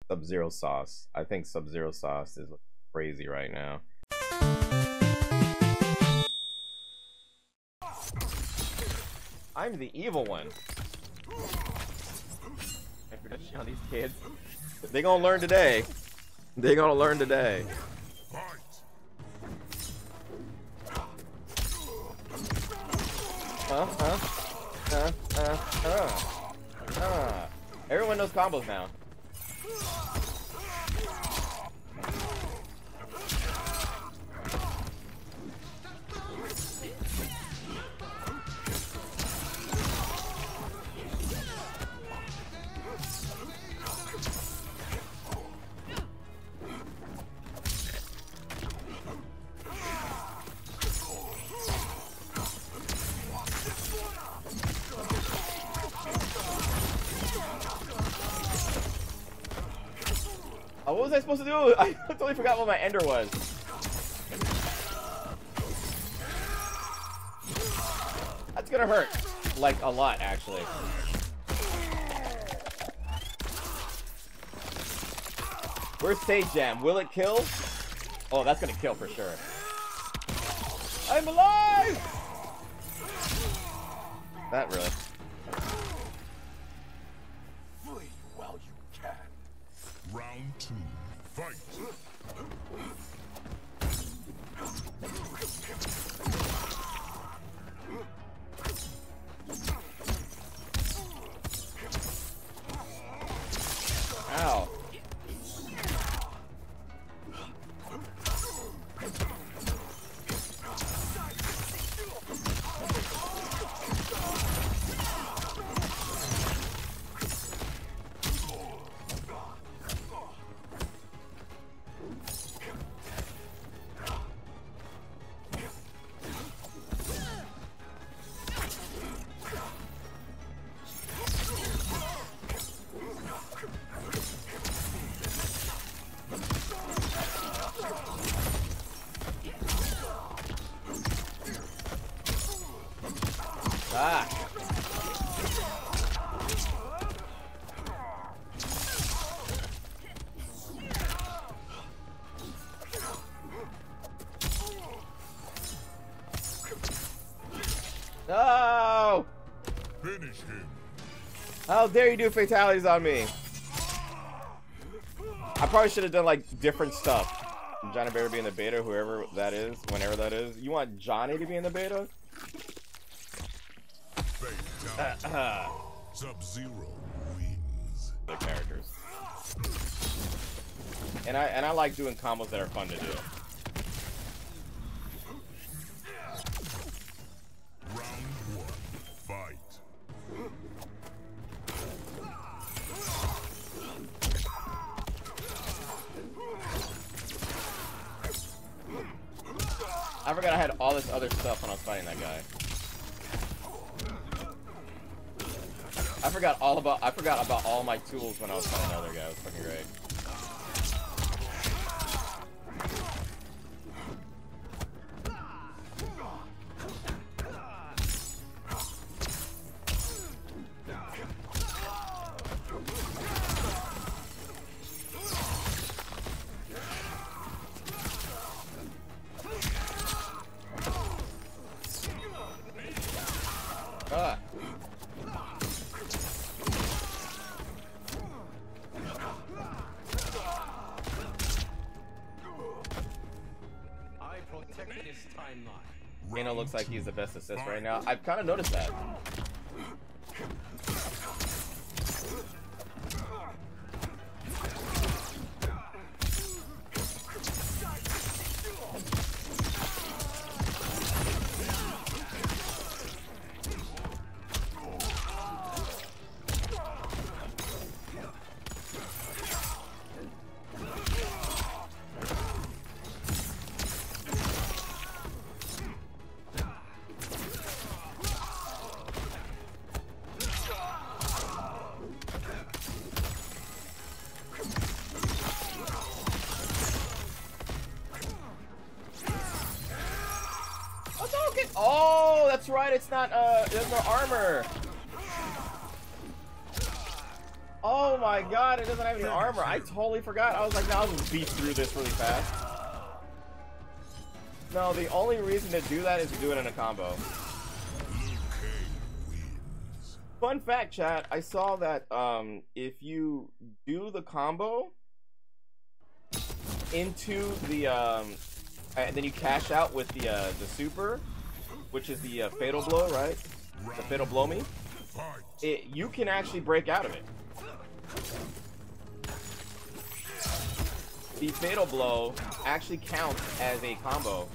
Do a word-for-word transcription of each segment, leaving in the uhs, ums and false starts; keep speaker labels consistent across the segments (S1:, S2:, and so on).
S1: Sub-Zero sauce. I think Sub-Zero sauce is crazy right now. I'm the evil one. On these kids. They gonna learn today. They gonna learn today. Huh? Huh? Huh? Huh? Huh? Huh? Everyone knows combos now. Oh, what was I supposed to do? I totally forgot what my ender was. That's gonna hurt. Like, a lot, actually. Where's Sage Jam? Will it kill? Oh, that's gonna kill for sure. I'm alive! That really.
S2: Round two, fight!
S1: Ow. Ah. No!
S2: Finish him.
S1: How dare you do fatalities on me? I probably should have done like different stuff. Johnny Bear be in the beta, whoever that is, whenever that is. You want Johnny to be in the beta? Uh, uh.
S2: Sub-Zero wins.
S1: The characters. And I and I like doing combos that are fun to do.
S2: Round one, fight.
S1: I forgot I had all this other stuff when I was fighting that guy. I forgot all about I forgot about all my tools when I was fighting the other guy. It was fucking great. Ah. Kano looks like he's the best assist right now. I've kind of noticed that. Oh, that's right. It's not, uh, there's no armor. Oh my god, it doesn't have any armor. I totally forgot. I was like, no, I'll just beat through this really fast. No, the only reason to do that is to do it in a combo. Fun fact, chat, I saw that um, if you do the combo into the, um, and then you cash out with the uh, the super, which is the uh, fatal blow, right? The fatal blow me. It, you can actually break out of it. The fatal blow actually counts as a combo.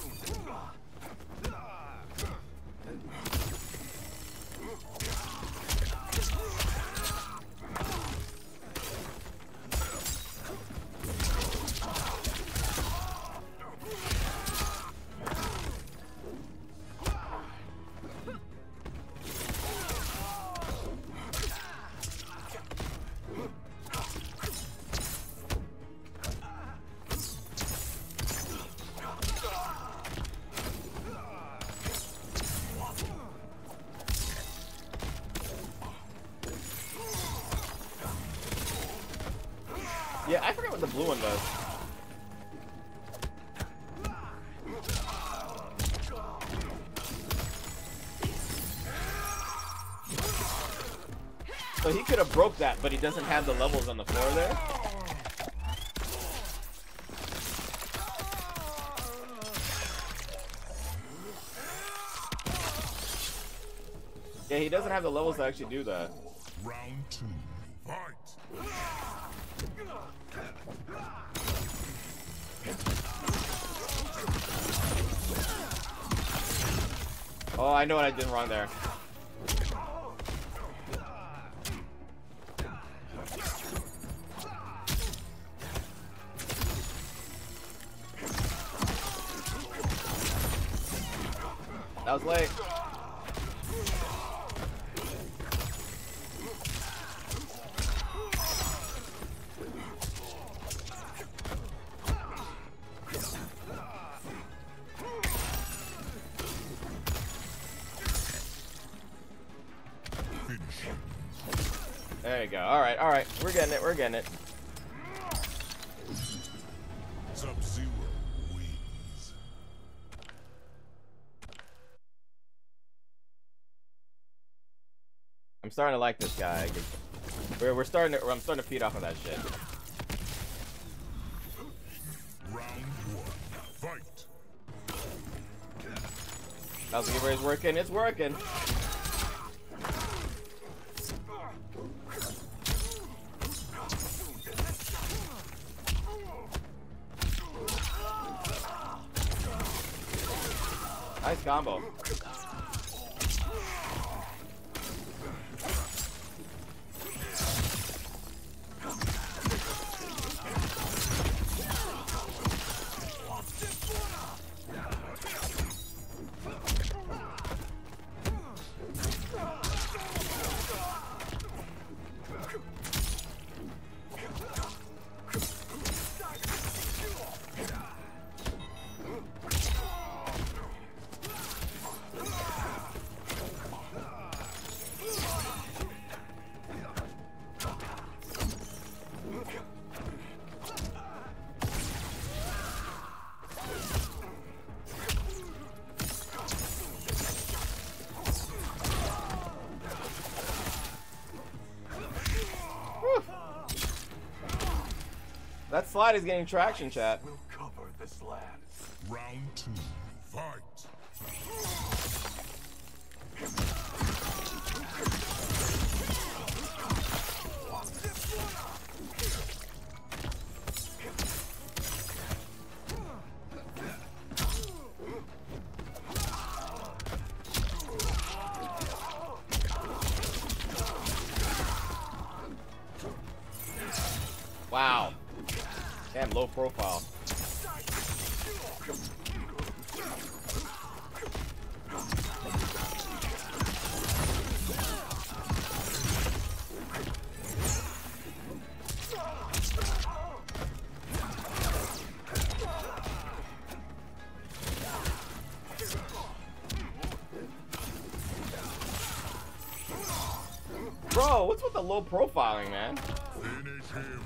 S1: Yeah, I forgot what the blue one does. So he could have broke that, but he doesn't have the levels on the floor there. Yeah, he doesn't have the levels to actually do that.
S2: Round two, fight!
S1: Oh, I know what I did wrong there. That was late. There you go. All right, all right. We're getting it. We're getting it.
S2: Sub-Zero wins.
S1: I'm starting to like this guy. We're we're starting to. I'm starting to feed off of that shit.
S2: Round one, fight!
S1: How's the giveaway is working? It's working. Nice combo. That slide is getting traction, chat.
S3: We'll cover this land.
S2: Round two, fight!
S1: Wow. Damn, low profile. Bro, what's with the low profiling, man?
S2: Finish him.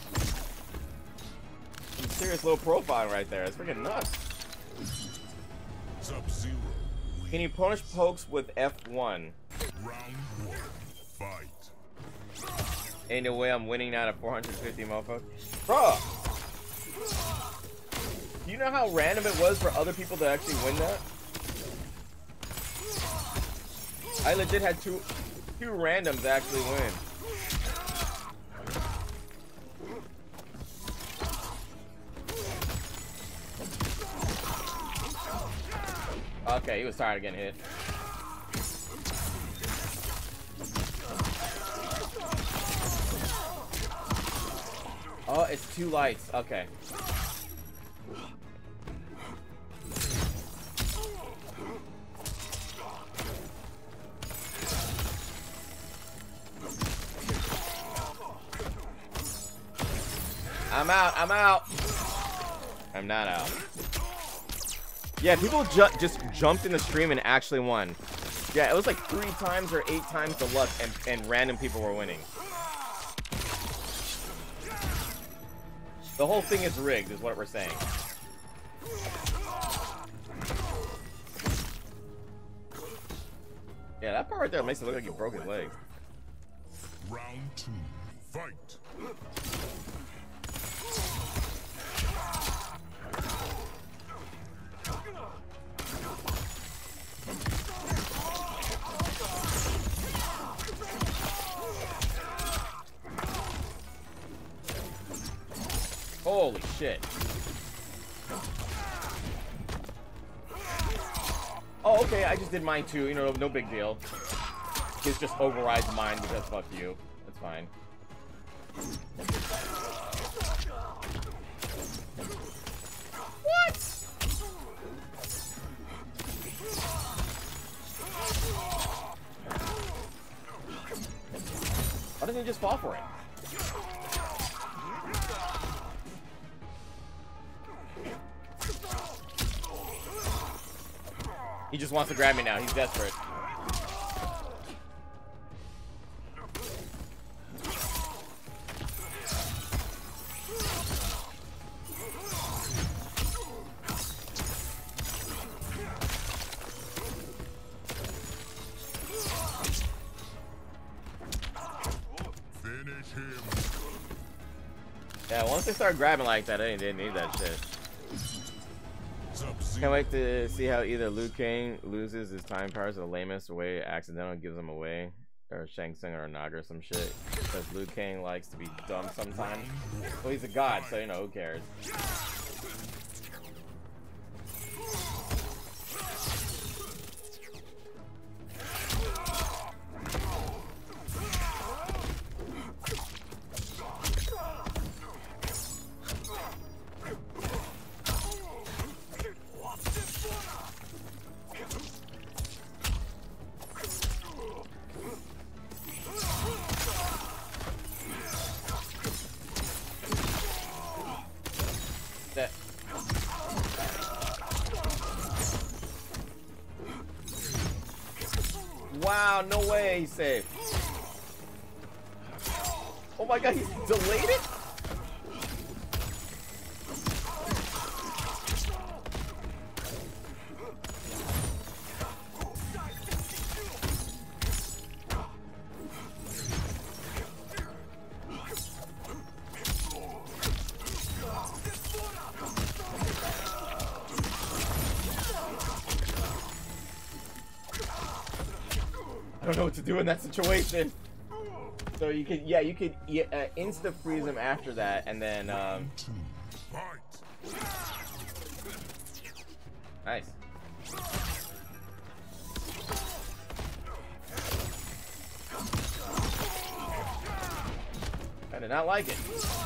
S1: Some serious low profiling right there. It's freaking nuts.
S2: Sub-Zero.
S1: Can you punish pokes with F one?
S2: Round one. Fight.
S1: Ain't no way I'm winning now at four hundred fifty, motherfucker. Bruh! Do you know how random it was for other people to actually win that? I legit had two two randoms actually win. Okay, he was tired of getting hit. Oh, it's two lights. Okay. I'm out. I'm out. I'm not out. Yeah, people ju just jumped in the stream and actually won. Yeah, it was like three times or eight times the luck, and, and random people were winning. The whole thing is rigged, is what we're saying. Yeah, that part right there makes it look like you broke his leg.
S2: Round two. Fight.
S1: Holy shit. Oh, okay, I just did mine too. You know, no big deal. This just overrides mine because fuck you. That's fine. What? Why doesn't he just fall for it? He just wants to grab me now. He's desperate.
S2: Finish him.
S1: Yeah, once they start grabbing like that, they didn't need that shit. Can't wait to see how either Liu Kang loses his time powers the lamest way, accidentally gives them away, or Shang Tsung or Naga or some shit. Because Liu Kang likes to be dumb sometimes. Well, he's a god, so you know, who cares? That. Wow, no way he's safe. Oh my god, he's delayed it? I don't know what to do in that situation. So you could, yeah, you could uh, insta freeze him after that, and then um. Nice. I did not like it.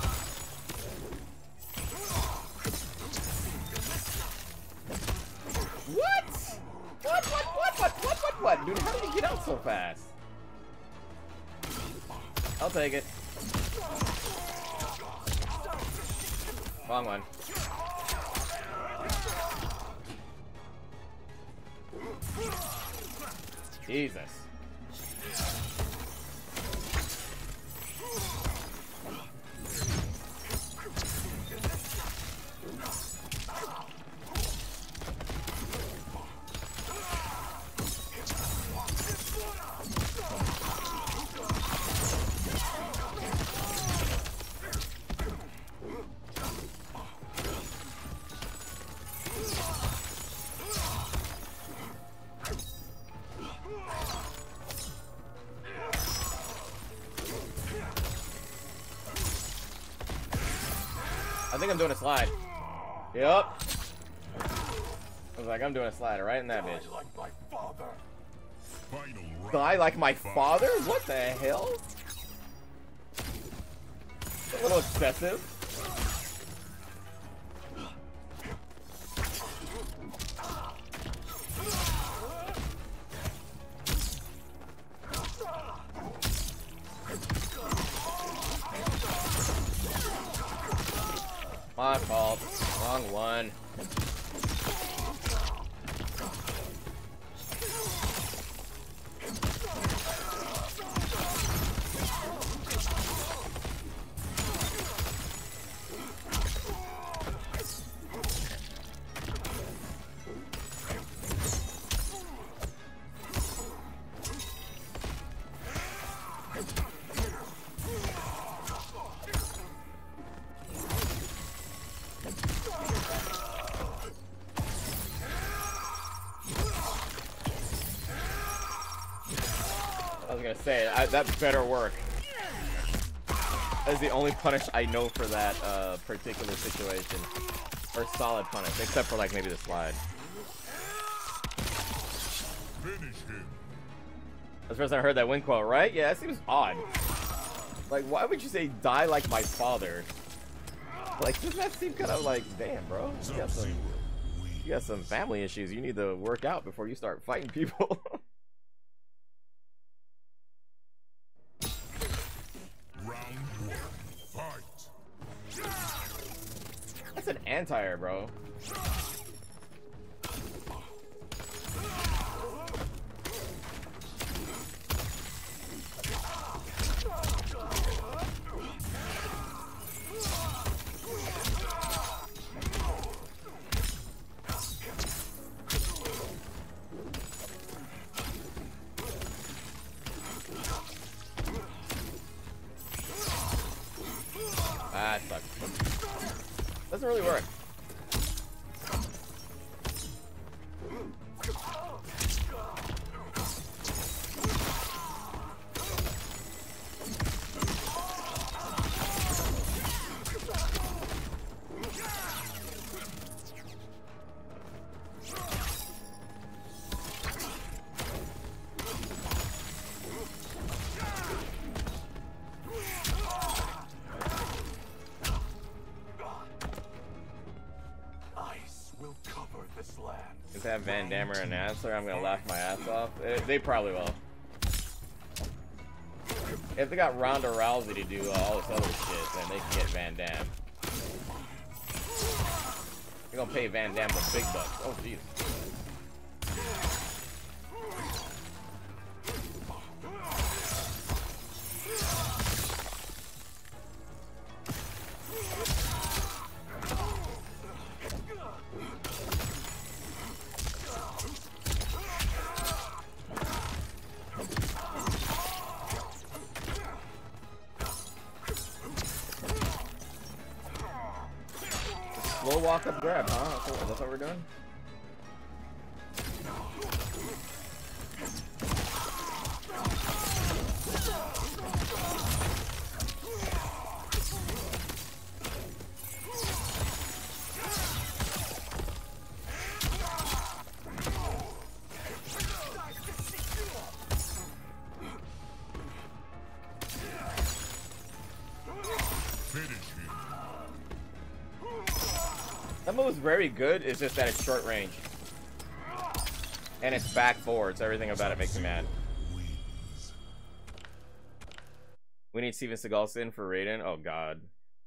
S1: What? What? What? What? What? What? What? What? Dude, how did he get out so fast? I'll take it. Wrong one. Jesus. I think I'm doing a slide. Yup. I was like, I'm doing a slide right in that bitch. Die like my father? What the hell? A little excessive. My fault. Wrong one. I was gonna say, I, that better work. That's the only punish I know for that uh, particular situation. Or solid punish, except for like maybe the slide.
S2: Finish him.
S1: That's the first time I heard that win quote, right? Yeah, that seems odd. Like, why would you say die like my father? Like, doesn't that seem kind of like, damn, bro? You got some, you got some family issues you need to work out before you start fighting people. That's an anti-air, bro. Ah, it sucks. Doesn't really work. If they have Van Damme or an answer, I'm gonna laugh my ass off. They, they probably will. If they got Ronda Rousey to do uh, all this other shit, then they can get Van Damme. You're gonna pay Van Damme the big bucks. Oh, jeez. Slow walk up grab, huh? That's what, that's what we're doing? That move is very good, it's just that it's short range. And it's back forward, so everything about it makes me mad. We need Steven Seagal in for Raiden? Oh god.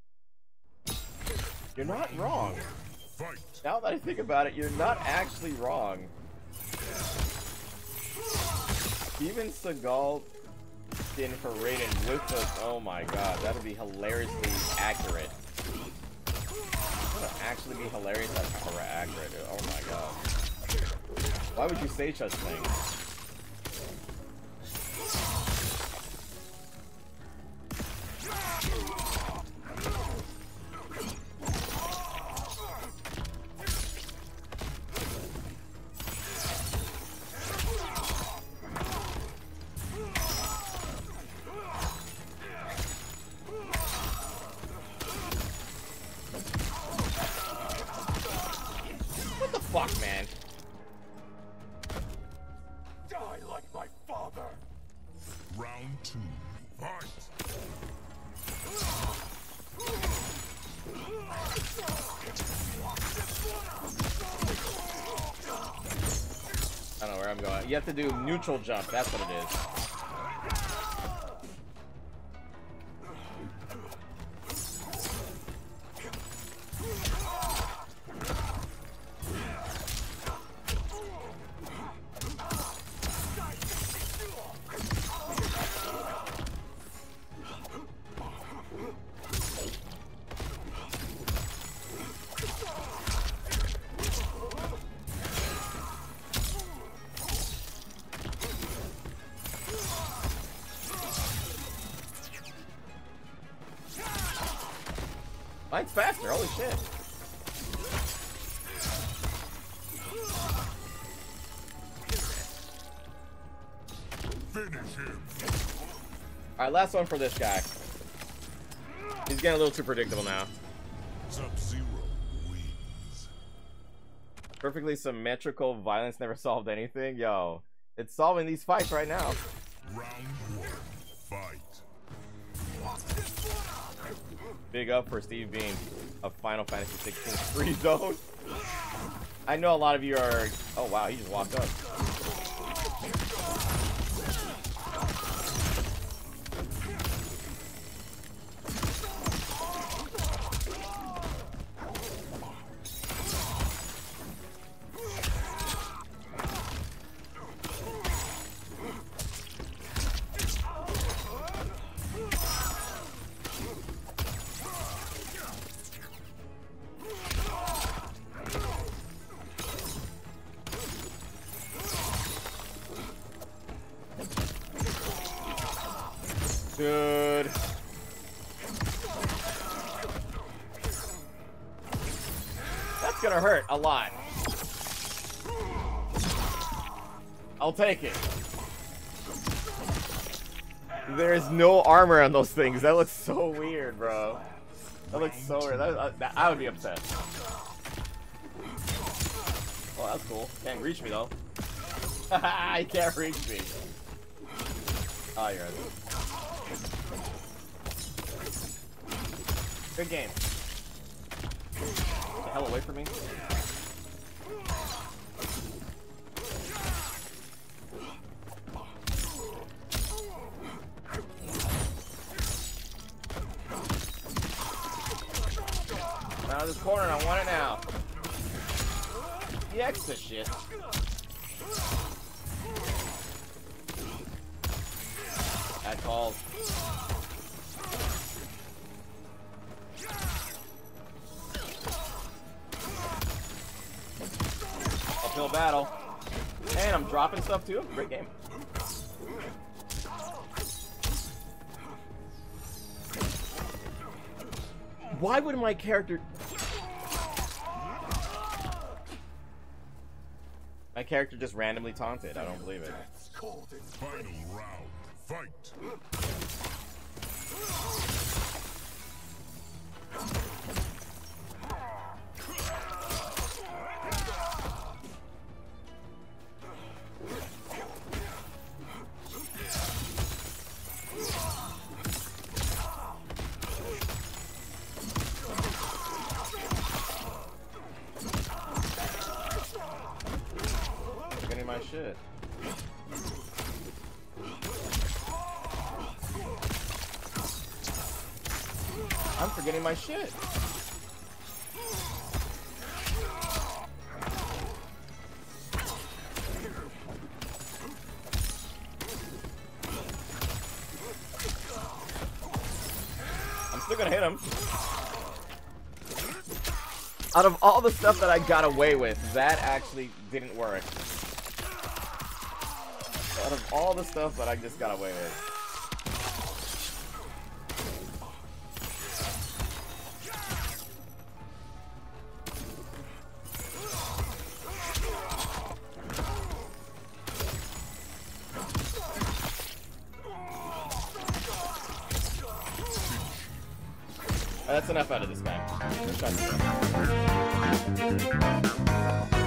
S1: You're not wrong. Now that I think about it, you're not actually wrong. Steven Seagal in for Raiden with the... Oh my god, that would be hilariously accurate. Actually be hilarious that's accurate, dude. Oh my god. Why would you say such things? fuck, man.
S2: Die like my father. Round two. Fight.
S1: I don't know where I'm going. You have to do neutral jump. That's what it is. Mine's faster, holy shit.
S2: Finish him.
S1: Alright, last one for this guy. He's getting a little too predictable now.
S2: Sub-Zero wins.
S1: Perfectly symmetrical violence never solved anything. Yo, it's solving these fights right now.
S2: Round one. Fight.
S1: Big up for Steve being a Final Fantasy sixteen free zone. I know a lot of you are. Oh wow, he just walked up. Dude. That's gonna hurt a lot. I'll take it. There's no armor on those things. That looks so weird, bro. That looks so weird. That, that, I would be upset. Oh, that's cool. Can't reach me, though. He can't reach me. Oh, you're right. Good game. Get the hell away from me. Out of this corner, I want it now. The extra shit. That calls. Uphill battle. And I'm dropping stuff too. Great game. Why would my character... My character just randomly taunted. I don't believe it.
S2: Final round. Fight.
S1: Forgetting my shit. I'm forgetting my shit. I'm still gonna hit him. Out of all the stuff that I got away with, that actually didn't work. Out of all the stuff that I just got away with. That's enough out of this guy.